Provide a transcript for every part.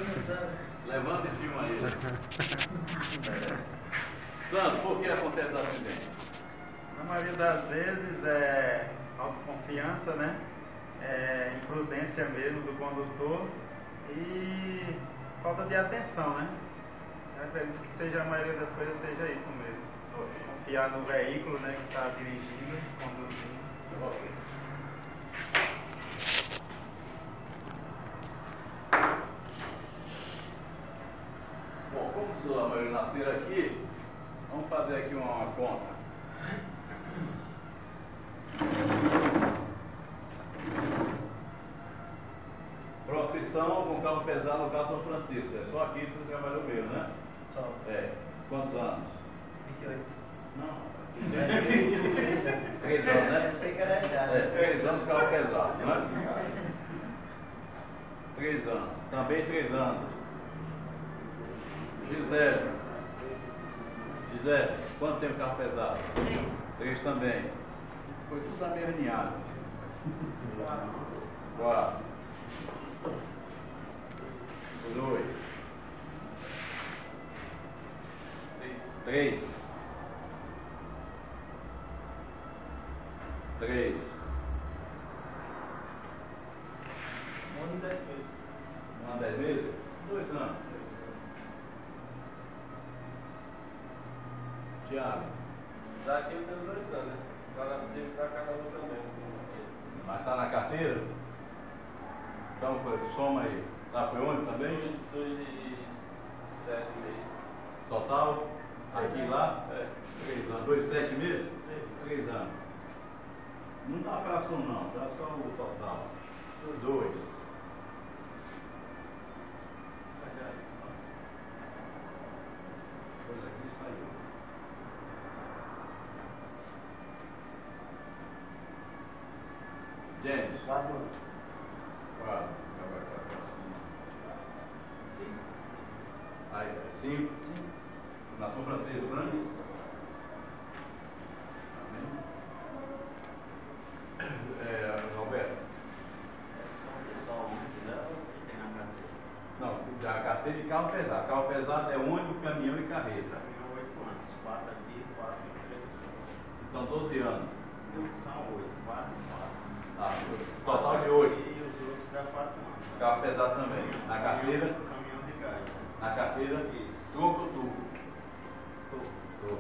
Levanta e filma aí. Santos, por que acontece acidente? Na maioria das vezes é autoconfiança, né? Imprudência mesmo do condutor e falta de atenção, né? Eu acredito que seja a maioria das coisas seja isso mesmo. Confiar no veículo, né, que está dirigindo, conduzindo. Bom, como a maioria nasceram aqui, vamos fazer aqui uma conta. Profissão com carro pesado no caso São Francisco. É só aqui que você trabalhou mesmo, né? Só. Quantos anos? 28. Não. 3 anos, né? Eu sei que era a idade. 3 anos carro pesado, né? 3 anos. Também 3 anos. Gisele, quanto tempo carro pesado? 3 também. Foi tudo da mesma ninhada. 4. 2. 3. 3. 1 ano e 10 meses. 1 ano e 10 meses? 2 anos. Tiago. Daqui eu tenho 2 anos, né? Agora teve pra caramba também. Mas está na carteira? Então, soma aí. Lá foi onde também? 2 e 7 meses. Total? Aqui e lá? 3 anos. 2 e 7 meses? 3 anos. Não dá fração não, dá só o total. 2. Coisa aqui saiu. James. 4. 4. 5. Na São Francisco, né? Isso. Roberto. Só um, né? Tem na carteira. Não, a carteira de carro pesado. Carro pesado é ônibus, caminhão e carreta. Tenho 8 anos. 4 aqui, 4 aqui. Então 12 anos. São 8. 4, 4. Total de 8. E os outros dá 4 anos. Carro pesado também. Na carteira? Caminhão de gás. Né? Na carteira? Isso. Troco ou tubo? Troco.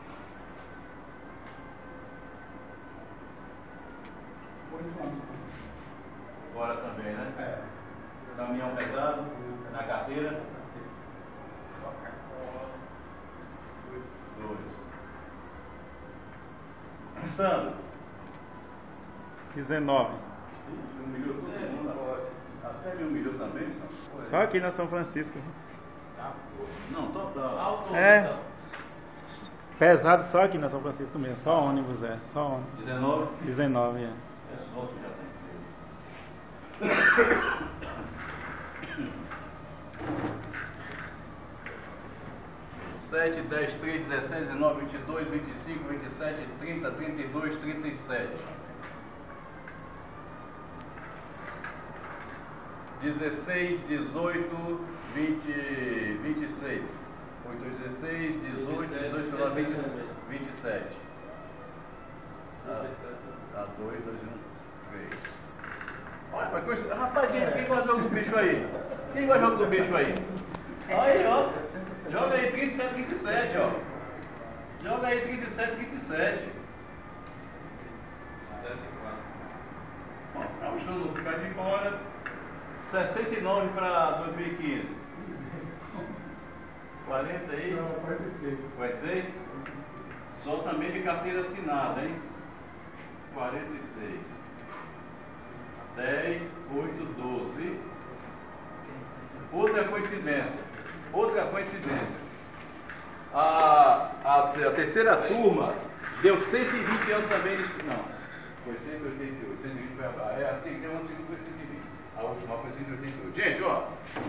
Fora também, né? Caminhão pesado, na carteira? 2. Sandro? 19. 1 minuto todo mundo? Até 1 minuto também? Só aqui na São Francisco. Não, total. Pesado só aqui na São Francisco mesmo. Só ônibus, Só ônibus. 19? 19, É só que já tem. 7, 10, 3, 17, 19, 22, 25, 27, 30, 32, 37. 16, 18, 20, 26. 8, 16, 18, 18, 20, 27. Tá 2, 2, 1, 3. Olha, mas coisa. Rapaz, quem gosta do jogo do bicho aí? Quem gosta do jogo do bicho aí? Aí, ó. Joga aí 37, 37, ó. Joga aí 37, 37. 7 Para o show não ficar de fora. 69 para 2015. 40 aí? Não, 46. 46? Só também de carteira assinada, hein? 46. 10, 8, 12. Outra coincidência. A terceira turma deu 120 anos também de estudo. Não, foi 188. 120 foi a. É assim, tem uma segunda foi 120. A última foi 188. Gente, ó,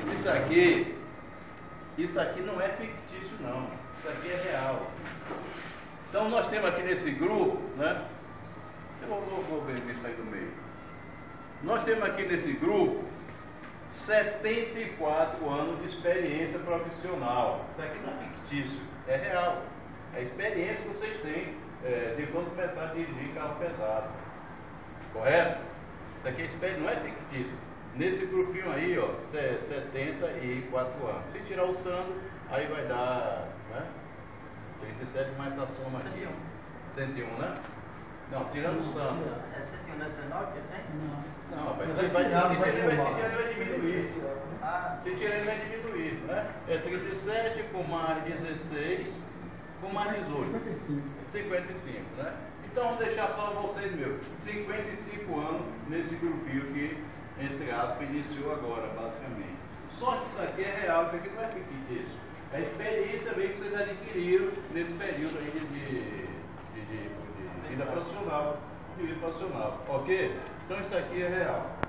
isso aqui não é fictício, não. Isso aqui é real. Então nós temos aqui nesse grupo, né? Eu vou ver isso aí do meio. Nós temos aqui nesse grupo 74 anos de experiência profissional. Isso aqui não é fictício, é real. É a experiência que vocês têm de quando começar a dirigir carro pesado. Correto? Isso aqui não é fictício. Nesse grupinho aí, ó, 74 anos. Se tirar o Sandro, aí vai dar, né? 37 mais a soma aqui. 101, né? Não, tirando o Sandro. É 101, não é 19 que tem? Não, vai diminuir. Se tirar ele vai diminuir, né? É 37 com mais 16, com mais 18. 55, né? Então vamos deixar só vocês meus. 55 anos nesse grupinho que, entre aspas, iniciou agora, basicamente. Só que isso aqui é real, isso aqui não é fictício. É a experiência mesmo que vocês adquiriram nesse período aí de vida profissional. Ok? Então isso aqui é real.